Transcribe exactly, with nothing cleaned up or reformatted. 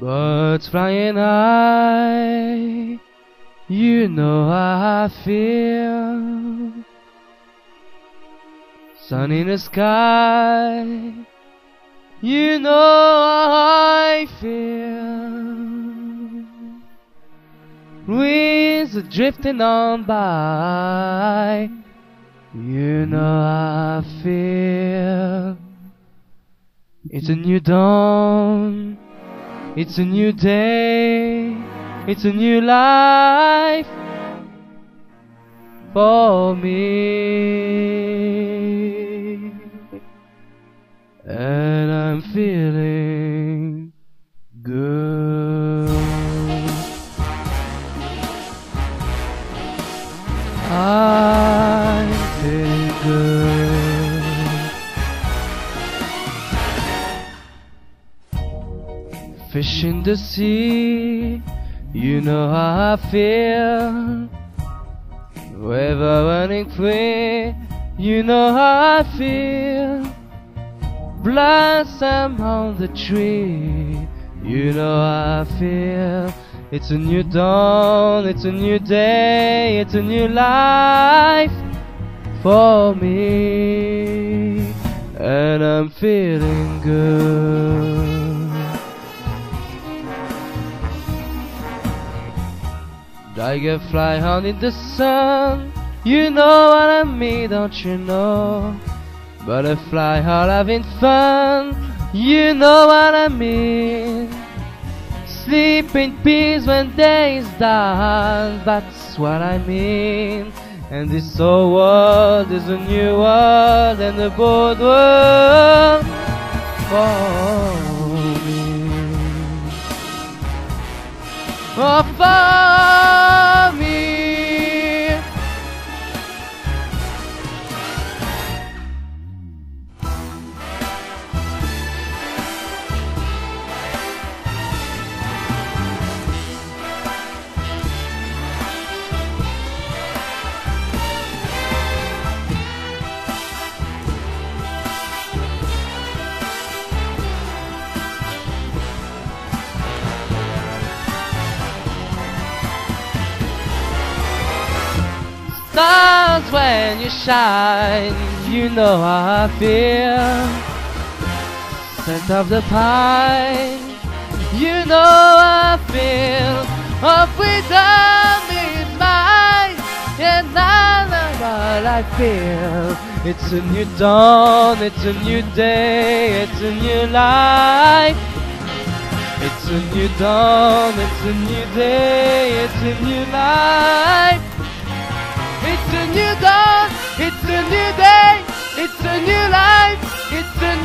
Birds flying high, you know how I feel. Sun in the sky, you know how I feel. Winds are drifting on by, you know how I feel. It's a new dawn, it's a new day, it's a new life for me, and I'm feeling good. I'm feeling good. Fish in the sea, you know how I feel. River running free, you know how I feel. Blossom on the tree, you know how I feel. It's a new dawn, it's a new day, it's a new life for me, and I'm feeling good. Dragonfly out in the sun, you know what I mean, don't you know? Butterfly all having fun, you know what I mean. Sleep in peace when day is done, that's what I mean. And this whole world is a new world, and a bold world for me. Oh, for me. Stars when you shine, you know how I feel. Scent of the pine, you know how I feel. Oh, freedom is mine, and I know what I feel. It's a new dawn, it's a new day, it's a new life. It's a new dawn, it's a new day, it's a new life. It's a new dawn, it's a new day, it's a new life, it's a